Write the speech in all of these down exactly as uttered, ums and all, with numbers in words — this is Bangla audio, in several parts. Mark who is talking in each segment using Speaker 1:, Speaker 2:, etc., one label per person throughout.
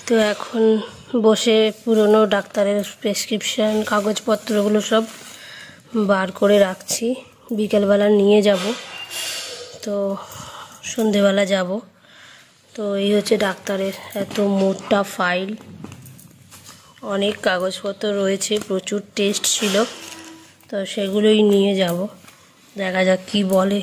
Speaker 1: তো এখন বসে পুরনো ডাক্তারের প্রেসক্রিপশন কাগজপত্রগুলো সব বার করে রাখছি, বিকেলবেলা নিয়ে যাব। তো সন্ধেবেলা যাব। তো এই হচ্ছে ডাক্তারের এত মোটা ফাইল, অনেক কাগজপত্র রয়েছে, প্রচুর টেস্ট ছিল। তো সেগুলোই নিয়ে যাব, দেখা যাক কি বলে।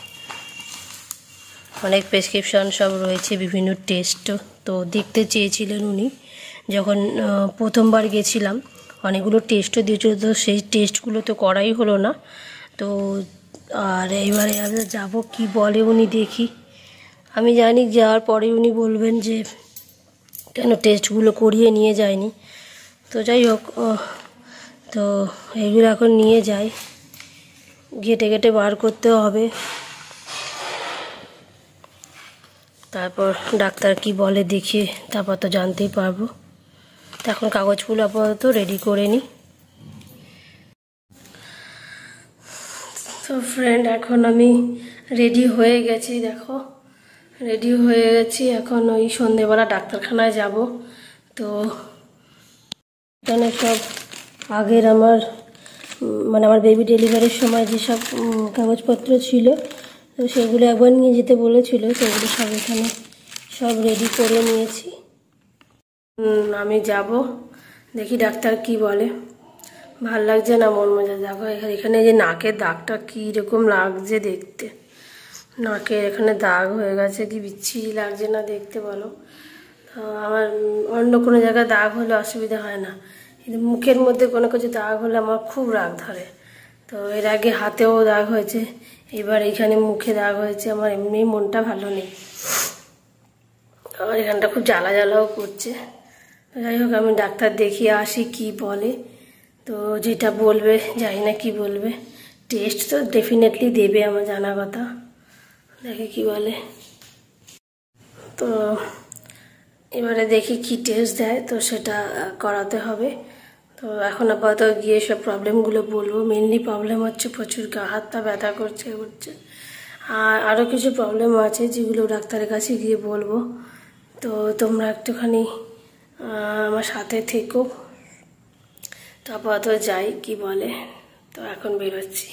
Speaker 1: অনেক প্রেসক্রিপশন সব রয়েছে, বিভিন্ন টেস্ট। তো দেখতে চেয়েছিলেন উনি, যখন প্রথমবার গেছিলাম অনেকগুলো টেস্টও দিয়েছিল, তো সেই টেস্টগুলো তো করাই হলো না। তো আর এইবারে আমরা যাবো, কি বলে উনি দেখি। আমি জানি যাওয়ার পরে উনি বলবেন যে কেন টেস্টগুলো করিয়ে নিয়ে যায়নি। তো যাই হোক, তো এইগুলো এখন নিয়ে যাই, ঘেটে ঘেটে বার করতেও হবে। তারপর ডাক্তার কি বলে দেখি, তারপর তো জানতেই পারবো। তো এখন কাগজগুলো আপাতত রেডি করে নিই। তো ফ্রেন্ড, এখন আমি রেডি হয়ে গেছি, দেখো রেডি হয়ে গেছি। এখন ওই সন্ধেবেলা ডাক্তারখানায় যাব। তো এখানে সব আগের আমার মানে আমার বেবি ডেলিভারির সময় যেসব কাগজপত্র ছিল, তো সেগুলো একবার নিয়ে যেতে বলেছিল, সেগুলো সব এখানে সব রেডি করে নিয়েছি। আমি যাব, দেখি ডাক্তার কি বলে। ভাল লাগছে না মন মেজাজ, দেখো এখানে যে নাকের দাগটা কীরকম লাগছে দেখতে। নাকের এখানে দাগ হয়ে গেছে, কি বিচ্ছিরি লাগছে না দেখতে বলো। আমার অন্য কোনো জায়গায় দাগ হলে অসুবিধা হয় না, কিন্তু মুখের মধ্যে কোনো কিছু দাগ হলে আমার খুব রাগ ধরে। তো এর আগে হাতেও দাগ হয়েছে, এবার এখানে মুখে দাগ হয়েছে। আমার এমনি মনটা ভালো নেই, আমার এখানটা খুব জ্বালা জ্বালাও করছে। যাই হোক, আমি ডাক্তার দেখিয়ে আসি কি বলে। তো যেটা বলবে, জানি না কি বলবে। টেস্ট তো ডেফিনেটলি দেবে, আমার জানা কথা। দেখে কি বলে। তো এবারে দেখি কি টেস্ট দেয়, তো সেটা করাতে হবে। তো এখন আপাতত গিয়ে সব প্রবলেমগুলো বলবো। মেনলি প্রবলেম হচ্ছে প্রচুর গা হাত পা ব্যথা করছে করছে আর আরও কিছু প্রবলেম আছে যেগুলো ডাক্তারের কাছে গিয়ে বলবো। তো তোমরা একটুখানি আমার সাথে থেকো। তো আপাতত যাই, কি বলে। তো এখন বেরোচ্ছি।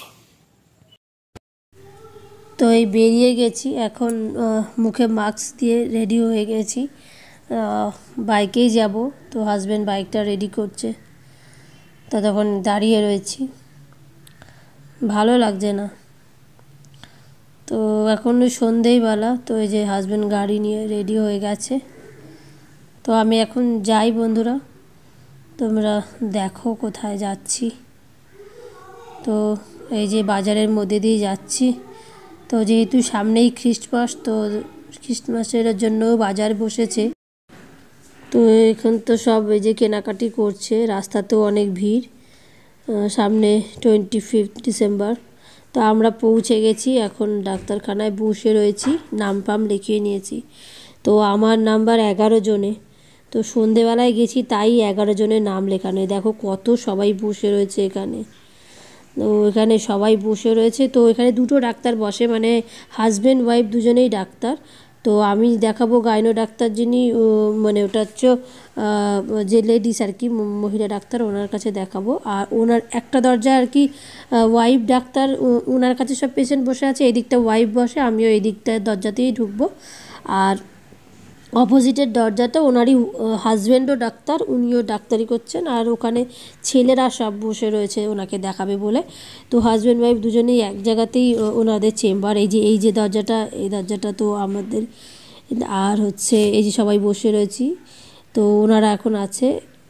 Speaker 1: তো এই বেরিয়ে গেছি, এখন মুখে মাস্ক দিয়ে রেডি হয়ে গেছি, বাইকেই যাব। তো হাজব্যান্ড বাইকটা রেডি করছে, তো তখন দাঁড়িয়ে রয়েছি, ভালো লাগছে না। তো এখন সন্ধেই বেলা, তো এই যে হাজব্যান্ড গাড়ি নিয়ে রেডি হয়ে গেছে। তো আমি এখন যাই বন্ধুরা, তোমরা দেখো কোথায় যাচ্ছি। তো এই যে বাজারের মধ্যে দিয়ে যাচ্ছি। তো যেহেতু সামনেই খ্রিস্টমাস, তো খ্রিস্টমাসের জন্য বাজার বসেছে। তো এখন তো সব এই যে কেনাকাটি করছে, রাস্তাতেও অনেক ভিড়। সামনে টোয়েন্টি ফিফথ ডিসেম্বর। তো আমরা পৌঁছে গেছি, এখন ডাক্তারখানায় বসে রয়েছি, নাম ফাম লিখিয়ে নিয়েছি। তো আমার নাম্বার এগারো জনে। তো সন্ধেবেলায় গেছি, তাই এগারো জনের নাম লেখানো। দেখো কত সবাই বসে রয়েছে এখানে। তো এখানে সবাই বসে রয়েছে। তো এখানে দুটো ডাক্তার বসে, মানে হাজব্যান্ড ওয়াইফ দুজনেই ডাক্তার। তো আমি দেখাবো গাইনো ডাক্তার, যিনি মানে ওটা হচ্ছে যে লেডিস আর কি, মহিলা ডাক্তার, ওনার কাছে দেখাবো। আর ওনার একটা দরজা আর কি ওয়াইফ ডাক্তার, ওনার কাছে সব পেশেন্ট বসে আছে, এই দিকটা ওয়াইফ বসে, আমিও এই দিকটা দরজাতেই ঢুকবো। আর অপোজিটের দরজাটা ওনারই হাজব্যান্ডও ডাক্তার, উনিও ডাক্তারি করছেন। আর ওখানে ছেলেরা সব বসে রয়েছে ওনাকে দেখাবে বলে। তো হাজব্যান্ড ওয়াইফ দুজনেই এক জায়গাতেই ওনাদের চেম্বার। এই যে এই যে দরজাটা, এই দরজাটা তো আমাদের। আর হচ্ছে এই যে সবাই বসে রয়েছি, তো ওনারা এখন আছে।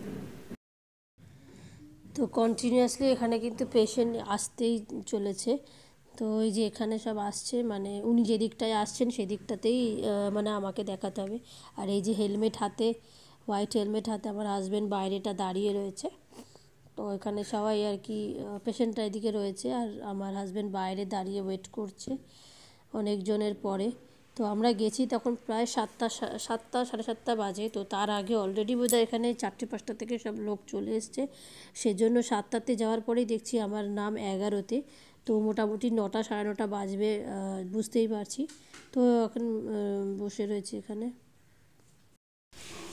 Speaker 1: তো কন্টিনিউয়াসলি এখানে কিন্তু পেশেন্ট আসতেই চলেছে। তো এই যে এখানে সব আসছে, মানে উনি যে দিকটায় আসছেন সেই দিকটাতেই মানে আমাকে দেখাতে হবে। আর এই যে হেলমেট হাতে, হোয়াইট হেলমেট হাতে আমার হাজব্যান্ড বাইরেটা দাঁড়িয়ে রয়েছে। তো এখানে সবাই আর কি পেশেন্টটা এদিকে রয়েছে, আর আমার হাজব্যান্ড বাইরে দাঁড়িয়ে ওয়েট করছে অনেকজনের পরে। তো আমরা গেছি তখন প্রায় সাতটা সাতটা সাড়ে সাতটা বাজে। তো তার আগে অলরেডি বোধহয় এখানে চারটে পাঁচটা থেকে সব লোক চলে এসছে। সেজন্য সাতটাতে যাওয়ার পরেই দেখছি আমার নাম এগারোতে। তো মোটামুটি নটা সাড়ে নটা বাজবে, বুঝতেই পারছি। তো এখন বসে রয়েছে এখানে।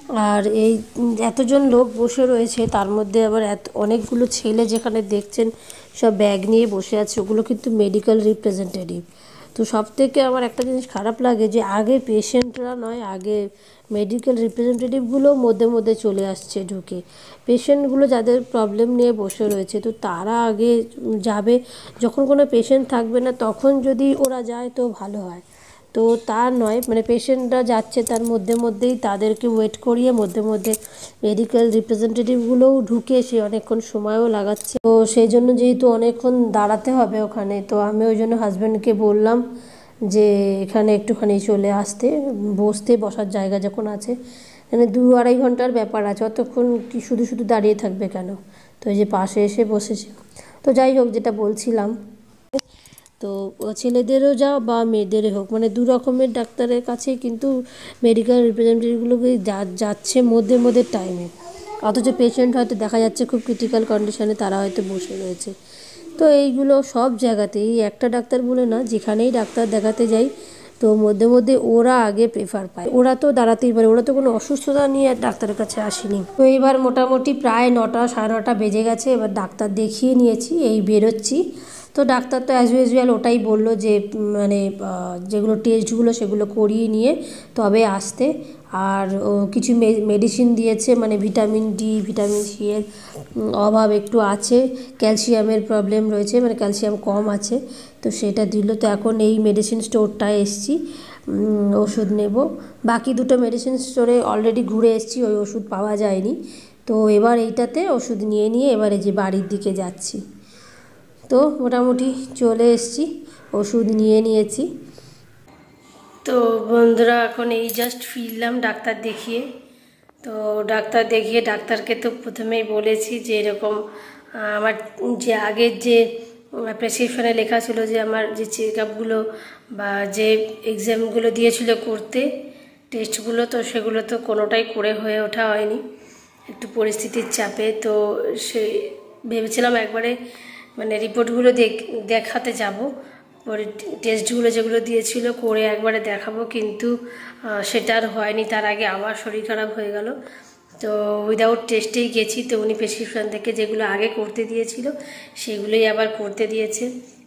Speaker 1: আর এই এতজন লোক বসে রয়েছে, তার মধ্যে আবার এত অনেকগুলো ছেলে যেখানে দেখছেন সব ব্যাগ নিয়ে বসে আছে, ওগুলো কিন্তু মেডিকেল রিপ্রেজেন্টেটিভ। তো সব থেকে আমার একটা জিনিস খারাপ লাগে যে আগে পেশেন্টরা নয়, আগে মেডিকেল রিপ্রেজেন্টেটিভগুলো মধ্যে মধ্যে চলে আসছে ঢুকে। পেশেন্টগুলো যাদের প্রবলেম নিয়ে বসে রয়েছে, তো তারা আগে যাবে, যখন কোনো পেশেন্ট থাকবে না তখন যদি ওরা যায় তো ভালো হয়। তো তা নয়, মানে পেশেন্টরা যাচ্ছে তার মধ্যে মধ্যেই তাদেরকে ওয়েট করিয়ে মধ্যে মধ্যে মেডিকেল রিপ্রেজেন্টেটিভগুলোও ঢুকে সে অনেকক্ষণ সময়ও লাগাচ্ছে। তো সেই জন্য যেহেতু অনেকক্ষণ দাঁড়াতে হবে ওখানে, তো আমি ওই জন্য হাজব্যান্ডকে বললাম যে এখানে একটুখানি চলে আসতে, বসতে বসার জায়গা যখন আছে, মানে দু আড়াই ঘন্টার ব্যাপার আছে, অতক্ষণ কি শুধু শুধু দাঁড়িয়ে থাকবে কেন। তো এই যে পাশে এসে বসেছে। তো যাই হোক, যেটা বলছিলাম, তো ছেলেদেরও যা বা মেয়েদেরই হোক, মানে দু রকমের ডাক্তারের কাছেই কিন্তু মেডিকেল রিপ্রেজেন্টেটিভগুলোকে যা যাচ্ছে মধ্যে মধ্যে টাইমে, অথচ পেশেন্ট হয়তো দেখা যাচ্ছে খুব ক্রিটিক্যাল কন্ডিশনে তারা হয়তো বসে রয়েছে। তো এইগুলো সব জায়গাতেই, একটা ডাক্তার বলে না, যেখানেই ডাক্তার দেখাতে যাই তো মধ্যে মধ্যে ওরা আগে প্রেফার পায়। ওরা তো দাঁড়াতেই পারে, ওরা তো কোনো অসুস্থতা নিয়ে ডাক্তারের কাছে আসেনি। তো এবার মোটামুটি প্রায় নটা সাড়ে নটা বেজে গেছে, এবার ডাক্তার দেখিয়ে নিয়েছি, এই বেরোচ্ছি। তো ডাক্তার তো অ্যাজ ইউজুয়াল ওটাই বললো যে মানে যেগুলো টেস্টগুলো সেগুলো করিয়ে নিয়ে তবে আসতে। আর কিছু মেডিসিন দিয়েছে, মানে ভিটামিন ডি ভিটামিন সি এর অভাব একটু আছে, ক্যালসিয়ামের প্রবলেম রয়েছে, মানে ক্যালসিয়াম কম আছে, তো সেটা দিল। তো এখন এই মেডিসিন স্টোরটায় এসছি ওষুধ নেব। বাকি দুটো মেডিসিন স্টোরে অলরেডি ঘুরে এসেছি, ওই ওষুধ পাওয়া যায়নি। তো এবার এইটাতে ওষুধ নিয়ে নিয়ে এবারে যে বাড়ির দিকে যাচ্ছি। তো মোটামুটি চলে এসেছি, ওষুধ নিয়ে নিয়েছি। তো বন্ধুরা এখন এই জাস্ট ফিরলাম ডাক্তার দেখিয়ে। তো ডাক্তার দেখিয়ে ডাক্তারকে তো প্রথমেই বলেছি যে এরকম আমার যে আগের যে প্রেসক্রিপশনে লেখা ছিল যে আমার যে চেক আপগুলো বা যে এক্সামগুলো দিয়েছিল করতে, টেস্টগুলো, তো সেগুলো তো কোনোটাই করে হয়ে ওঠা হয়নি, একটু পরিস্থিতির চাপে। তো সে ভেবেছিলাম একবারে মানে রিপোর্টগুলো দেখাতে যাব, পরে টেস্টগুলো যেগুলো দিয়েছিল করে একবারে দেখাবো, কিন্তু সেটা আর হয়নি। তার আগে আবার শরীর খারাপ হয়ে গেল। তো উইদাউট টেস্টেই গেছি। তো উনি প্রেসক্রিপশন থেকে যেগুলো আগে করতে দিয়েছিল সেগুলোই আবার করতে দিয়েছে।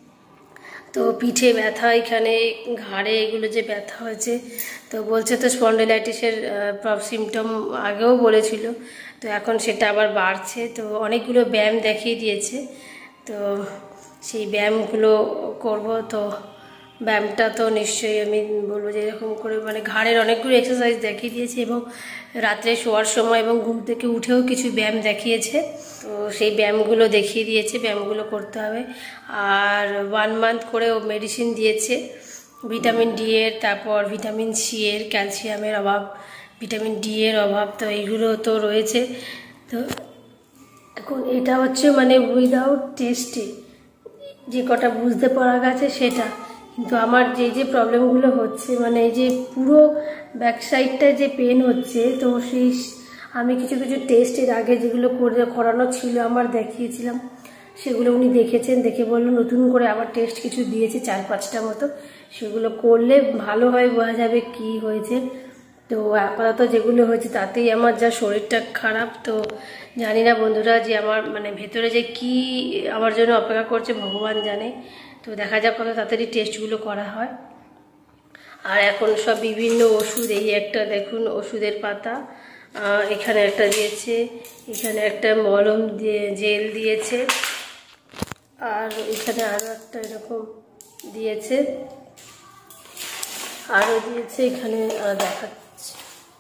Speaker 1: তো পিঠে ব্যথা, এখানে ঘাড়ে এগুলো যে ব্যথা হয়েছে, তো বলছে তো স্পন্ডিলাইটিসের সিমটম আগেও বলেছিল, তো এখন সেটা আবার বাড়ছে। তো অনেকগুলো ব্যায়াম দেখিয়ে দিয়েছে, তো সেই ব্যায়ামগুলো করব। তো ব্যায়ামটা তো নিশ্চয়ই আমি বলবো যে এরকম করে, মানে ঘাড়ের অনেকগুলো এক্সারসাইজ দেখিয়ে দিয়েছে, এবং রাত্রে শোয়ার সময় এবং ঘুম থেকে উঠেও কিছু ব্যায়াম দেখিয়েছে। তো সেই ব্যায়ামগুলো দেখিয়ে দিয়েছে, ব্যায়ামগুলো করতে হবে। আর ওয়ান মান্থ করে ও মেডিসিন দিয়েছে, ভিটামিন ডি এর, তারপর ভিটামিন সি এর, ক্যালসিয়ামের অভাব, ভিটামিন ডি এর অভাব, তো এইগুলো তো রয়েছে। তো এখন এটা হচ্ছে মানে উইদাউট টেস্টে যে কটা বুঝতে পারা গেছে সেটা, কিন্তু আমার যে যে প্রবলেমগুলো হচ্ছে, মানে এই যে পুরো ব্যাক সাইডটায় যে পেন হচ্ছে, তো সেই আমি কিছু কিছু টেস্টের আগে যেগুলো করে করানো ছিল আমার দেখিয়েছিলাম, সেগুলো উনি দেখেছেন, দেখে বললো নতুন করে আবার টেস্ট কিছু দিয়েছে চার পাঁচটা মতো, সেগুলো করলে ভালো হয়, বোঝা যাবে কি হয়েছে। তো আপাতত যেগুলো হয়েছে তাতেই আমার যা শরীরটা খারাপ। তো জানি না বন্ধুরা যে আমার মানে ভেতরে যে কি আমার জন্য অপেক্ষা করছে ভগবান জানে। তো দেখা যাক কত তাড়াতাড়ি টেস্টগুলো করা হয়। আর এখন সব বিভিন্ন ওষুধ, এই একটা দেখুন ওষুধের পাতা, এখানে একটা দিয়েছে, এখানে একটা মলম দিয়ে জেল দিয়েছে, আর এখানে আরও একটা এরকম দিয়েছে, আরও দিয়েছে, এখানে দেখাচ্ছে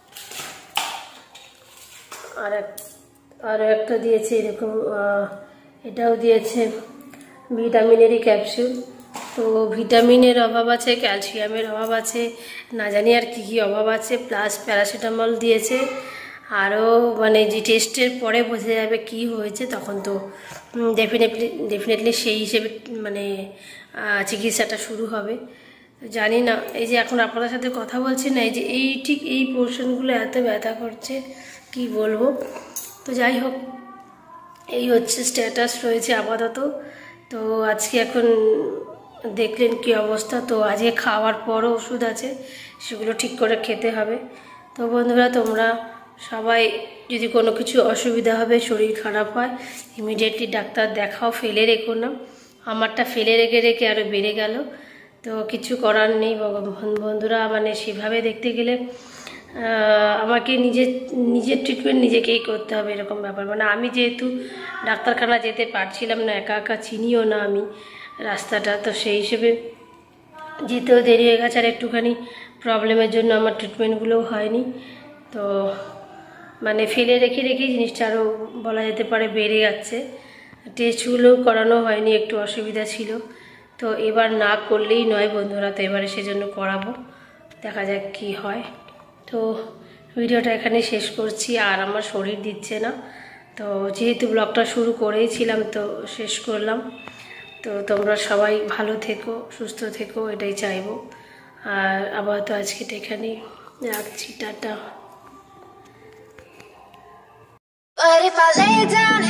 Speaker 1: আর এক আরও একটা দিয়েছে এরকম, এটাও দিয়েছে ভিটামিনেরই ক্যাপসুল। তো ভিটামিনের অভাব আছে, ক্যালসিয়ামের অভাব আছে, না জানি আর কী কী অভাব আছে, প্লাস প্যারাসিটামল দিয়েছে। আরও মানে যে টেস্টের পরে বোঝা যাবে কি হয়েছে, তখন তো ডেফিনেটলি ডেফিনেটলি সেই হিসেবে মানে চিকিৎসাটা শুরু হবে। জানি না, এই যে এখন আপনাদের সাথে কথা বলছি না, এই যে এই ঠিক এই পোর্শনগুলো এত ব্যথা করছে কি বলবো। তো যাই হোক, এই হচ্ছে স্ট্যাটাস রয়েছে আপাতত। তো আজকে এখন দেখলেন কি অবস্থা। তো আজকে খাওয়ার পরও ওষুধ আছে, সেগুলো ঠিক করে খেতে হবে। তো বন্ধুরা, তোমরা সবাই যদি কোনো কিছু অসুবিধা হবে, শরীর খারাপ হয়, ইমিডিয়েটলি ডাক্তার দেখাও, ফেলে রেখো না। আমারটা ফেলে রেখে রেখে আরও বেড়ে গেল। তো কিছু করার নেই বন্ধুরা, মানে সেভাবে দেখতে গেলে আমাকে নিজের নিজের ট্রিটমেন্ট নিজেকেই করতে হবে, এরকম ব্যাপার। মানে আমি যেহেতু ডাক্তারখানা যেতে পারছিলাম না, একা একা চিনিও না আমি রাস্তাটা, তো সেই হিসেবে যেতেও দেরি হয়ে গেছে। আর একটুখানি প্রবলেমের জন্য আমার ট্রিটমেন্টগুলোও হয়নি। তো মানে ফেলে রেখে রেখেই জিনিসটা আরও বলা যেতে পারে বেড়ে যাচ্ছে। টেস্টগুলোও করানো হয়নি, একটু অসুবিধা ছিল। তো এবার না করলেই নয় বন্ধুরা, তো এবারে সেজন্য করাবো, দেখা যাক কি হয়। তো ভিডিওটা এখানে শেষ করছি, আর আমার শরীর দিচ্ছে না। তো যেহেতু ব্লগটা শুরু করেইছিলাম, তো শেষ করলাম। তো তোমরা সবাই ভালো থেকো, সুস্থ থেকো, এটাই চাইবো। আর আবার তো আজকে এখানেই রাখছি, tata. But if I lay down